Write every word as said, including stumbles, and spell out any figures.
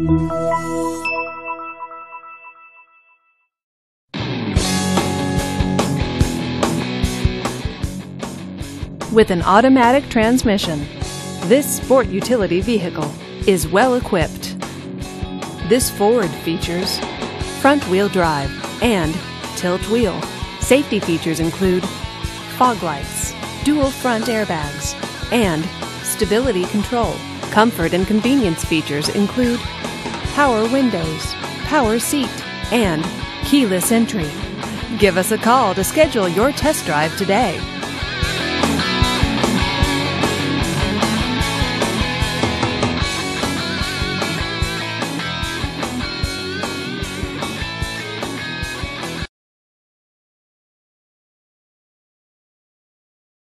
With an automatic transmission, this sport utility vehicle is well equipped. This Ford features front-wheel drive and tilt wheel. Safety features include fog lights, dual front airbags, and stability control. Comfort and convenience features include power windows, power seat, and keyless entry. Give us a call to schedule your test drive today.